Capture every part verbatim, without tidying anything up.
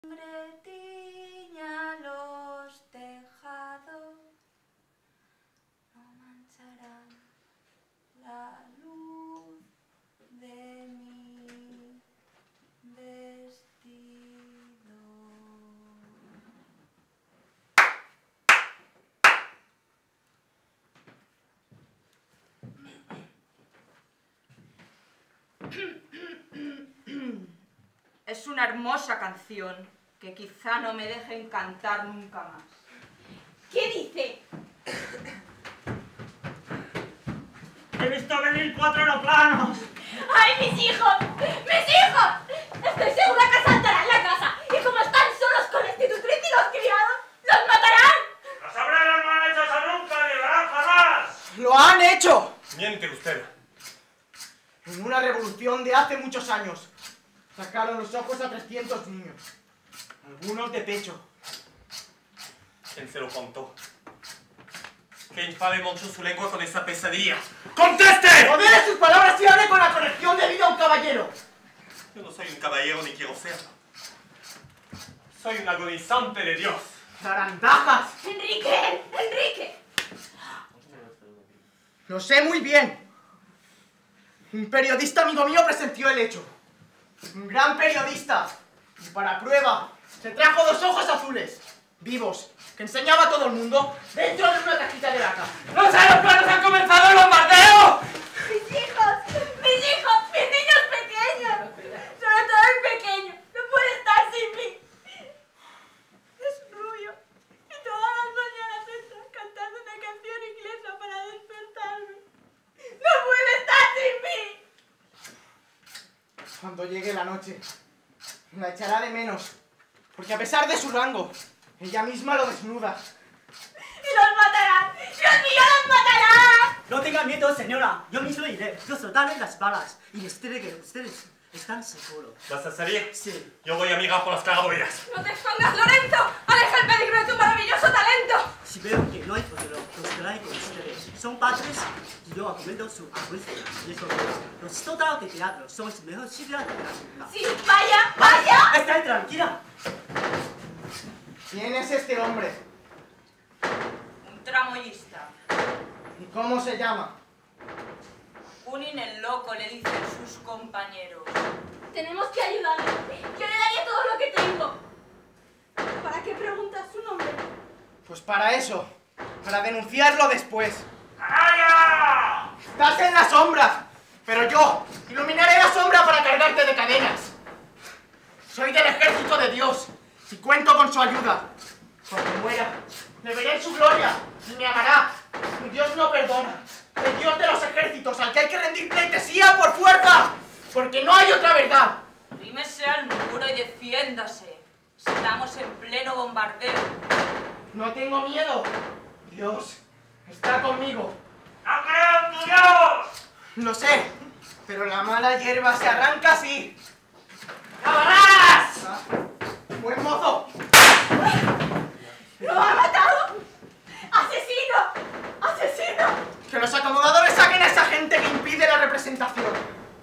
tiña los tejados, no mancharán la luz de mi vestido. Es una hermosa canción que quizá no me deje cantar nunca más. ¿Qué dice? He visto venir cuatro aeroplanos. ¡Ay, mis hijos! ¡Mis hijos! Estoy segura que asaltarán la casa. Y como están solos con la institutriz y los criados, ¡los matarán! Los obreros no han hecho eso nunca, ni lo harán jamás. ¡Lo han hecho! Miente usted. En una revolución de hace muchos años, sacaron los ojos a trescientos niños, algunos de pecho. ¿Quién se lo contó? Que infame montó su lengua con esa pesadilla. ¡Conteste! ¡Modere sus palabras y hable con la corrección debida a un caballero! Yo no soy un caballero ni quiero serlo. Soy un agonizante de Dios. ¡Zarandajas! ¡Enrique! ¡Enrique! Lo sé muy bien. Un periodista amigo mío presenció el hecho. Un gran periodista. Y para prueba, se trajo dos ojos azules, vivos, que enseñaba a todo el mundo dentro de una cajita de laca. ¡Los aeroplanos han comenzado el bombardeo! ¡Mis hijos! ¡Mis hijos! ¡Mis niños pequeños! Sobre todo el pequeño. No puede estar sin mí. Es rubio. Y todas las mañanas entra cantando una canción inglesa para despertarme. ¡No puede estar sin mí! Cuando llegue la noche, la echará de menos, porque a pesar de su rango, ella misma lo desnuda. ¡Y los matarán! ¡Dios mío, los matarán! No tengan miedo, señora. Yo mismo iré. Yo soltaré las balas y les diré que ustedes están seguros. ¿Vas a salir? Sí. Yo voy a mirar por las claraboyas. ¡No te expongas, Lorenzo! ¡Aleja el peligro de tu maravilloso talento! Si veo que no hay peligro, los traeré con ustedes. Son padres y yo argumento su juicio. Y eso que los soldados de teatro son los mejores chicas de la ciudad. ¡Sí, vaya, vaya! Está tranquila. ¿Quién es este hombre? Un tramoyista. ¿Y cómo se llama? Junín el loco, le dicen sus compañeros. Tenemos que ayudarle. Yo le daría todo lo que tengo. ¿Para qué preguntas su nombre? Pues para eso, para denunciarlo después. ¡Canalla! Estás en la sombra, pero yo iluminaré la sombra para cargarte de cadenas. Soy del ejército de Dios y cuento con su ayuda. Cuando muera, le veré en su gloria y me amará. Mi Dios no perdona. El Dios de los ejércitos al que hay que rendir pleitesía por fuerza, porque no hay otra verdad. Rímese al muro y defiéndase. Estamos en pleno bombardeo. No tengo miedo. Dios está conmigo. ¡No creo en tu Dios! Lo sé, pero la mala hierba se arranca así. ¡Acabarás! Ah, ¡Buen mozo! ¡Lo ha matado! ¡Asesino! ¡Asesino! Que los acomodadores saquen a esa gente que impide la representación.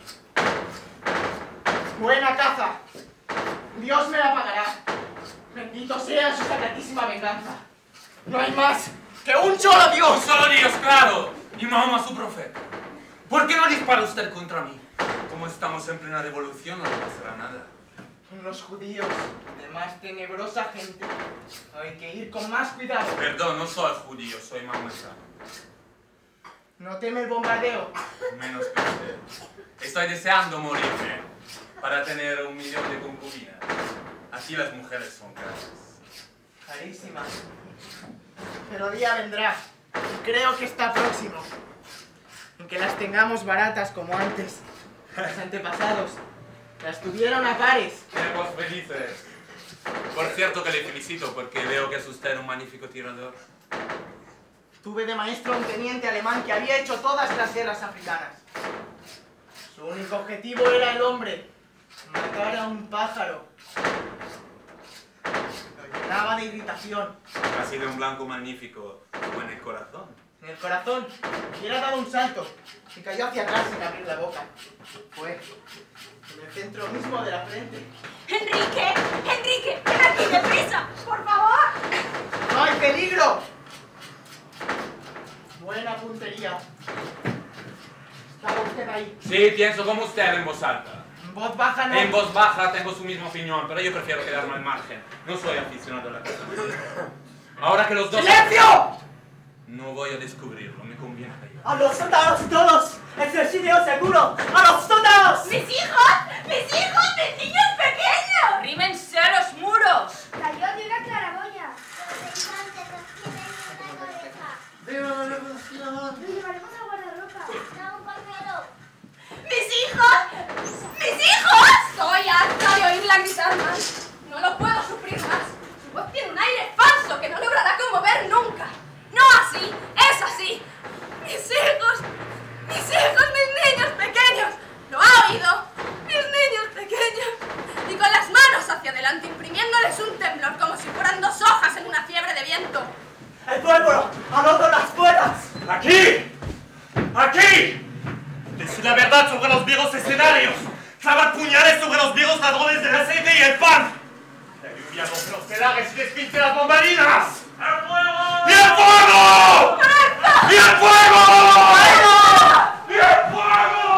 Buena caza. Dios me la pagará. Bendito sea su sacratísima venganza. No hay más que un solo Dios. Solo Dios, claro, y Mahoma su profeta. ¿Por qué no dispara usted contra mí? Como estamos en plena revolución, no le pasará nada. Con los judíos, de más tenebrosa gente, hay que ir con más cuidado. Perdón, no soy judío, soy mahometano. No teme el bombardeo. Menos que usted. Estoy deseando morirme para tener un millón de concubinas. Así las mujeres son caras. Carísima. Pero día vendrá, y creo que está próximo, en que las tengamos baratas como antes. Los antepasados las tuvieron a pares. Seremos felices. Por cierto que le felicito porque veo que es usted un magnífico tirador. Tuve de maestro a un teniente alemán que había hecho todas las guerras africanas. Su único objetivo era el hombre, matar a un pájaro. Lo llenaba de irritación. Ha sido un blanco magnífico, como en el corazón. en el corazón, y él ha dado un salto y cayó hacia atrás sin abrir la boca. Fue en el centro mismo de la frente. ¡Enrique! ¡Enrique! ¡Ven aquí, deprisa! ¡Por favor! ¡No hay peligro! Buena puntería. ¿Estaba usted ahí? Sí, pienso como usted en voz alta. En voz baja no. En voz baja tengo su misma opinión, pero yo prefiero quedarme al margen. No soy aficionado a la cosa. Ahora que los dos... ¡Silencio! No voy a descubrirlo, me conviene callar. ¡A los soldados todos! ¡Exercicio seguro! ¡A los soldados! ¡Mis hijos! ¡Mis hijos! ¡Mis niños pequeños! ¡Arrímense a los muros! Cayó de una claraboya. Los elefantes no tienen una oreja. ¡Viva la revolución! Lo llevaremos a guardarropa. Da un pañuelo. ¡Mis hijos! ¡Mis hijos! Estoy harta de oírla gritar más. No lo puedo sufrir más. Su voz tiene un aire falso que no logrará conmover nunca. No así, es así. Mis hijos, mis hijos, mis niños pequeños. ¿Lo ha oído? Mis niños pequeños. Y con las manos hacia adelante, imprimiéndoles un temblor como si fueran dos hojas en una fiebre de viento. ¡El pueblo! ¡A todas las puertas! ¡Aquí! ¡Aquí! Decid la verdad sobre los viejos escenarios. Clavad puñales sobre los viejos ladrones del aceite y el pan. La lluvia rompe los telares y despinte las bombarinas. ¡Al fuego! ¡Y el fuego! ¡Y el fuego! ¡Y el fuego!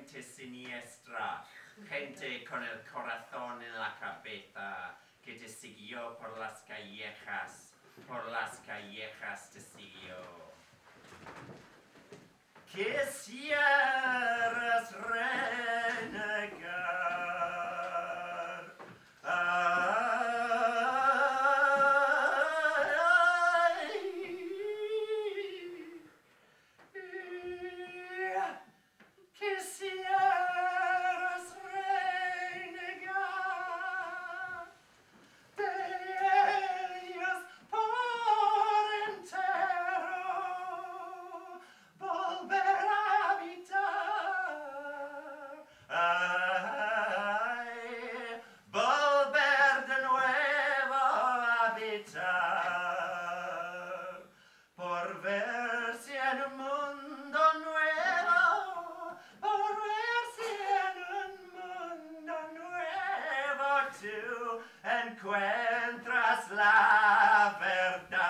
gente siniestra, gente con el corazón en la cabeza, que te siguió por las callejas, por las callejas te siguió. Quisieras renegar. Quisieras renegar de ellos por entero, volver a habitar, ay, volver de nuevo a habitar, por ver si en un mundo nuevo, por ver si en un mundo nuevo tú encuentras la verdad.